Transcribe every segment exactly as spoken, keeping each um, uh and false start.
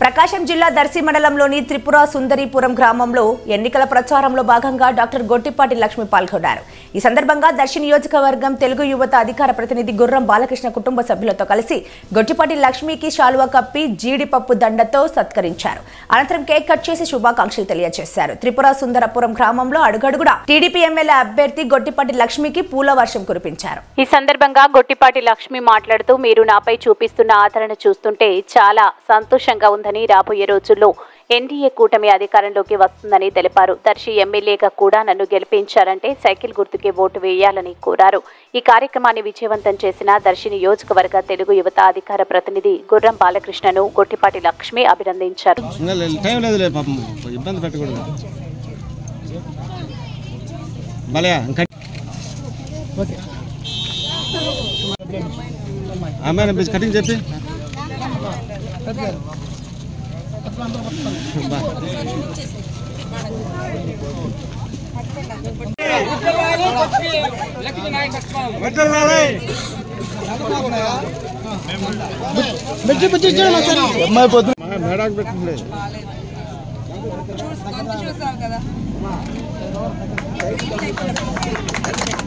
ప్రకాశం జిల్లా దర్శి మండలంలోని త్రిపుర సుందరీపురం గ్రామంలో ఎన్నికల ప్రచారంలో భాగంగా డాక్టర్ గొట్టిపాటి లక్ష్మి పాల్గొన్నారు. ఈ సందర్భంగా దర్శి నియోజకవర్గం తెలుగు యువత అధికార ప్రతినిధి గుర్రం బాలకృష్ణ కుటుంబ సభ్యులతో కలిసి గొట్టిపాటి లక్ష్మికి శాలువా కప్పి జీడిపప్పు దండతో సత్కరించారు. అనంతరం కేక్ కట్ చేసి శుభాకాంక్షలు తెలియజేశారు. త్రిపుర సుందరపురం గ్రామంలో అడుగడుగుడా టీడీపీ ఎమ్మెల్యే అభ్యర్థి గొట్టిపాటి లక్ష్మికి పూల వర్షం కురిపించారు. ఈ సందర్భంగా గొట్టిపాటి లక్ష్మి మాట్లాడుతూ, మీరు నాపై చూపిస్తున్న ఆదరణ చూస్తుంటే చాలా సంతోషంగా ఉందని, రాబోయే రోజుల్లో ఎన్డీఏ కూటమి అధికారంలోకి వస్తుందని తెలిపారు. దర్శి ఎమ్మెల్యేగా కూడా నన్ను గెలిపించారంటే సైకిల్ గుర్తుకే ఓటు వేయాలని కోరారు. ఈ కార్యక్రమాన్ని విజయవంతం చేసిన దర్శి నియోజకవర్గ తెలుగు యువత అధికార ప్రతినిధి గుర్రం బాలకృష్ణను గొట్టిపాటి లక్ష్మి అభినందించారు.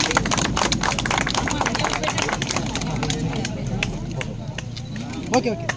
Okay okay